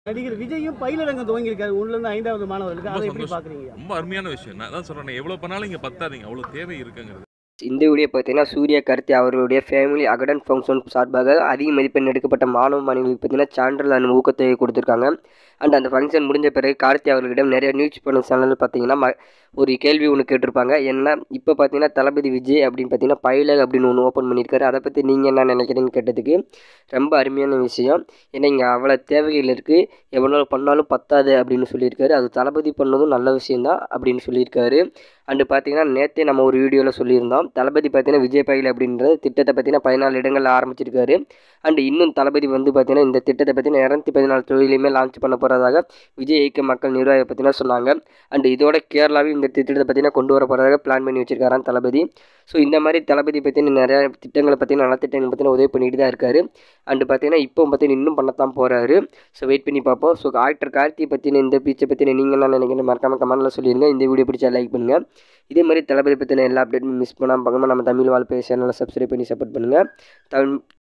நடிகர் விஜயும் பயிலரங்கம் துவங்கியிருக்காரு 1லேருந்து 5வது மாணவர்களுக்கு. அதை எப்படி பார்க்குறீங்க? ரொம்ப அருமையான விஷயம். நான் தான் சொல்றேன், எவ்வளோ பண்ணாலும் இங்கே பத்தாதீங்க, அவ்வளோ தேவை இருக்குங்கிறது. இந்த வீடியோ பார்த்தீங்கன்னா சூர்யா கார்த்தி அவர்களுடைய ஃபேமிலி அகடன் ஃபங்க்ஷன் சார்பாக அதிக மதிப்பெண் எடுக்கப்பட்ட மாணவ மாணவிகளுக்கு பார்த்தீங்கன்னா சான்றிதழ் அண்ட் ஊக்கத்தொகை கொடுத்துருக்காங்க. அண்ட் அந்த ஃபங்க்ஷன் முடிஞ்ச பிறகு கார்த்தி அவர்களிடம் நிறைய நியூஸ் பண்ண சேனல் பார்த்தீங்கன்னா ஒரு கேள்வி ஒன்று கேட்டிருப்பாங்க. என்ன இப்போ பார்த்தீங்கன்னா தளபதி விஜய் அப்படின்னு பார்த்தீங்கன்னா பைலக் அப்படின்னு ஒன்று ஓப்பன் பண்ணியிருக்காரு. அதை பற்றி நீங்கள் என்ன நினைக்கிறீங்கன்னு கேட்டதுக்கு ரொம்ப அருமையான விஷயம். ஏன்னா இங்கே அவ்வளோ தேவைகள் இருக்குது, எவ்வளோ பண்ணாலும் பத்தாது அப்படின்னு சொல்லியிருக்காரு. அது தளபதி பண்ணதும் நல்ல விஷயந்தான் அப்படின்னு சொல்லியிருக்காரு. அண்டு பார்த்தீங்கன்னா நேற்றே நம்ம ஒரு வீடியோவில் சொல்லியிருந்தோம், தளபதி பார்த்தீங்கன்னா விஜய் பயில் அப்படின்ற திட்டத்தை பார்த்தீங்கன்னா 14 இடங்களில் ஆரம்பிச்சிருக்காரு. அண்டு இன்னும் தளபதி வந்து பார்த்தீங்கன்னா இந்த திட்டத்தை பார்த்தீங்கன்னா 214 தொழிலையுமே லான்ச் பண்ண போகிறதாக விஜய் இயக்க மக்கள் நிர்வாகி பார்த்தீங்கன்னா சொன்னாங்க. அண்டு இதோட கேரளாவையும் இந்த திட்டத்தை பார்த்தீங்கன்னா கொண்டு வர போகிறதாக பிளான் பண்ணி வச்சிருக்காராம் தளபதி. ஸோ இந்த மாதிரி தளபதி பார்த்தீங்கன்னா நிறையா திட்டங்களை பார்த்தீங்கன்னா நலத்திட்டங்கள் பார்த்தீங்கன்னா உதவி பண்ணிட்டு தான் இருக்காரு. அண்டு பார்த்தீங்கன்னா இப்போ பார்த்தீங்கன்னா இன்னும் பண்ணத்தான் போகிறாரு. ஸோ வெயிட் பண்ணி பார்ப்போம். ஸோ ஆக்டர் கார்த்தி பற்றின இந்த பீச்சை பற்றின நீங்கள் என்ன நினைக்கிறேன் மறக்காமல் கமெண்ட்டில் சொல்லிடுங்க. இந்த வீடியோ பிடிச்சா லைக் பண்ணுங்கள். இதே மாதிரி தளபதி பற்றின எல்லா அப்டேட்டும் மிஸ் பண்ணாமல் பார்க்கணுமா நம்ம தமிழ் வாழ்க்கை சேனலை சப்ஸ்கிரைப் பண்ணி சப்போர்ட் பண்ணுங்கள்.